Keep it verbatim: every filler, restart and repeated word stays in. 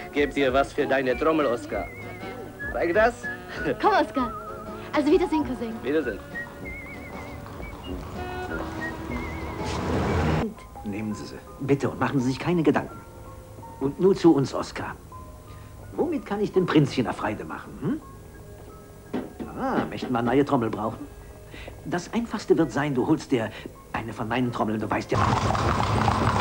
geb dir was für deine Trommel, Oskar. Zeig das. Komm, Oskar. Also Wiedersehen, Cousin. Wiedersehen. Nehmen Sie sie. Bitte und machen Sie sich keine Gedanken. Und nur zu uns, Oskar. Womit kann ich den Prinzchen auf Freude machen? Hm? Ah, möchten wir eine neue Trommel brauchen? Das Einfachste wird sein, du holst dir eine von meinen Trommeln, du weißt ja.